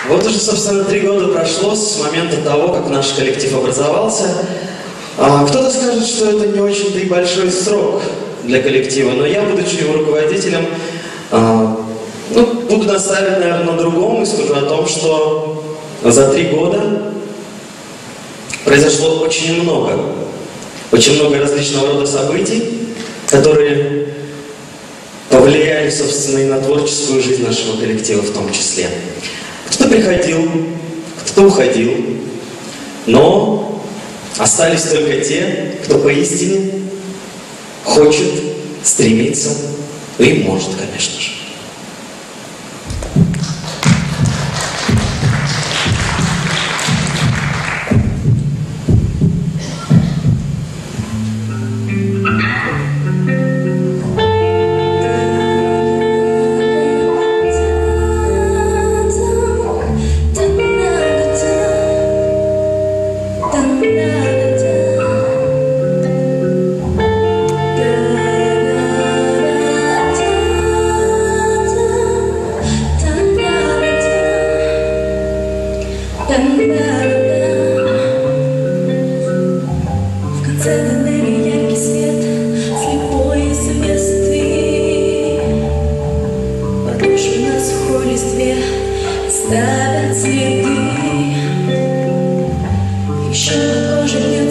Вот уже, собственно, 3 года прошло с момента того, как наш коллектив образовался. Кто-то скажет, что это не очень-то и большой срок для коллектива, но я, будучи его руководителем, буду настаивать, наверное, на другом и скажу о том, что за 3 года произошло очень много различного рода событий, которые повлияли, собственно, и на творческую жизнь нашего коллектива в том числе. Кто-то приходил, кто-то уходил, но остались только те, кто поистине хочет, стремится, и может, конечно же. В конце тоннеля яркий свет, слепой свет твои. Подошвы на сухой листве ставят следы. Еще под кожей